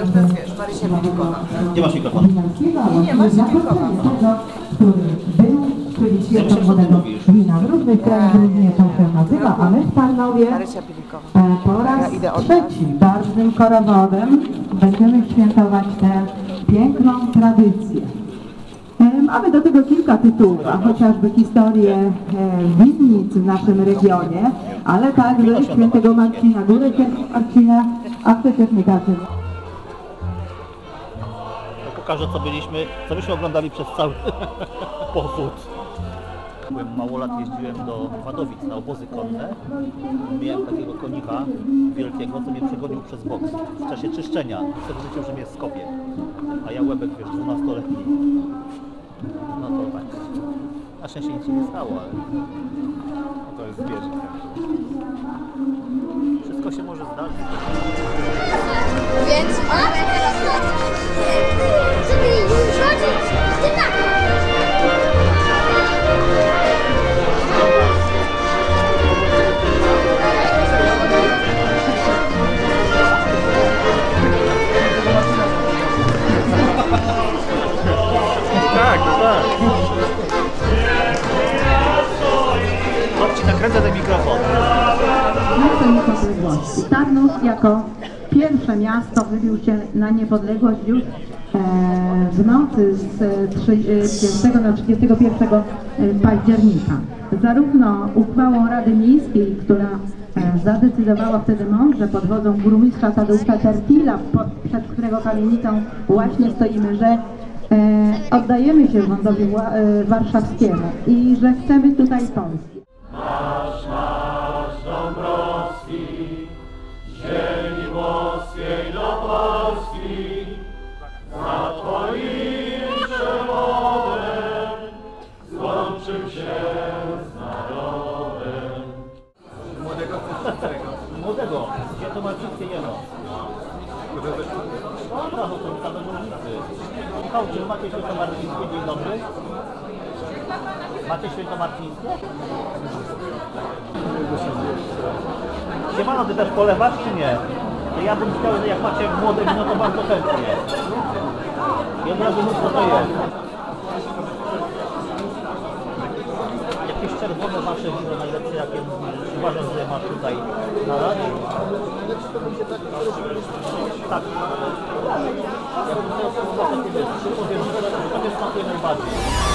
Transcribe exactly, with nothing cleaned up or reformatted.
już teraz wiesz, Marysia Pilikowa. Gdzie masz mikrofon? Nie, nie, Marysia Pilikowa. Który był, czyli świetną młodego wina w różnych krajach różnie to się nazywa, a my w Tarnowie Marysia Pilikowa. e, po raz trzeci barwnym korowodem będziemy świętować tę piękną tradycję. E, Mamy do tego kilka tytułów, a chociażby historię e, winnic w naszym regionie, ale także świętego Marcina, Górę Świętego Marcina, a przecież nie każdy. Pokażę, co byliśmy, co myśmy oglądali przez cały pochód. Byłem mało lat, jeździłem do Wadowic na obozy konne. Miałem takiego konika wielkiego, co mnie przegonił przez bok w czasie czyszczenia. Wtedy myślał, że mnie skopie. A ja łebek, wiesz, dwunastoletni. No to tak. Na szczęście nic się nie stało, ale no to jest zwierzę. Wszystko się może zdarzyć. Więc mamy teraz żeby rzucić tak. Tak, tak. Chodźcie, nakręcę ten mikrofon. Miasto Niepodległości. Tarnów jako pierwsze miasto wybił się na niepodległość już e, w nocy z trzydziestego na trzydziestego pierwszego października. Zarówno uchwałą Rady Miejskiej, która e, zadecydowała wtedy mądrze pod wodzą burmistrza Tadeusza Tertila, przed którego kamienicą właśnie stoimy, że e, oddajemy się rządowi e, warszawskiemu i że chcemy tutaj Polski. Marsz, marsz Dąbrowski, ziemi włoskiej do Polski, za twoim przewodem złączył się z narodem. Młodego Krzysztofego. Młodego, gdzie to Marcińskie jeno? Dobra, to są same różnicy. Michał, czy macie świętomarcińskie? Dzień dobry. Macie świętomarcińskie? Siemano, ty też polewasz czy nie? To ja bym chciał, że jak macie młode wino, to bardzo chętnie. I od razu mów, co to jest. Jakieś czerwone wasze wino najlepsze, jakie uważam, że masz tutaj na razie. Tak. Ja bym chciał spróbować takie, wiesz, trzy powiem, że to smakuje najbardziej.